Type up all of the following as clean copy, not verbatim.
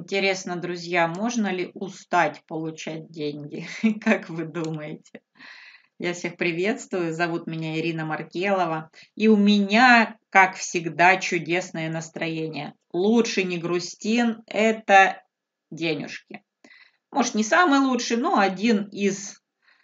Интересно, друзья, можно ли устать получать деньги? Как вы думаете? Я всех приветствую. Зовут меня Ирина Маркелова. И у меня, как всегда, чудесное настроение. Лучший не грустин– это денежки. Может, не самый лучший, но один из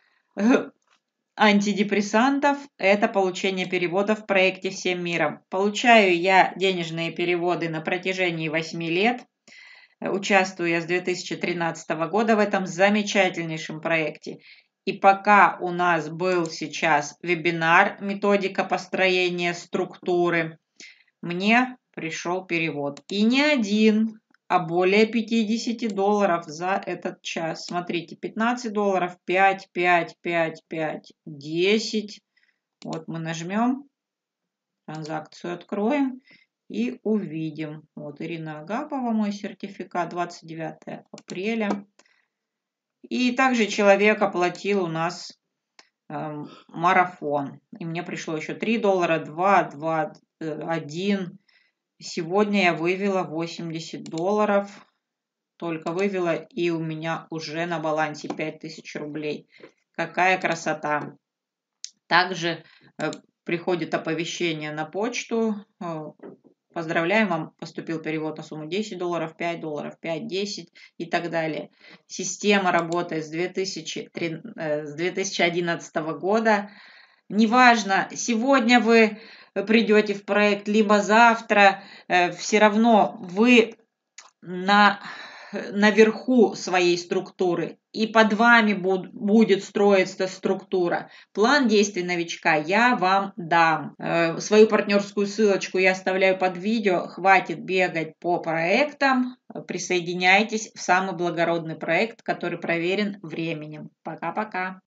антидепрессантов– это получение переводов в проекте «Всем миром». Получаю я денежные переводы на протяжении 8 лет. Участвую я с 2013 года в этом замечательнейшем проекте. И пока у нас был сейчас вебинар «Методика построения структуры», мне пришел перевод. И не один, а более $50 за этот час. Смотрите, $15, 5, 5, 5, 5, 10. Вот мы нажмем, транзакцию откроем. И увидим. Вот Ирина Агапова, мой сертификат, 29 апреля. И также человек оплатил у нас марафон. И мне пришло еще $3, 2, 2, 1. Сегодня я вывела $80. Только вывела, и у меня уже на балансе 5000 рублей. Какая красота. Также приходит оповещение на почту. Поздравляем, вам поступил перевод на сумму $10, $5, 5, 10 и так далее. Система работает с 2011 года. Неважно, сегодня вы придете в проект, либо завтра, все равно вы наверху своей структуры, и под вами будет строиться структура. План действий новичка я вам дам. Свою партнерскую ссылочку я оставляю под видео. Хватит бегать по проектам. Присоединяйтесь в самый благородный проект, который проверен временем. Пока-пока.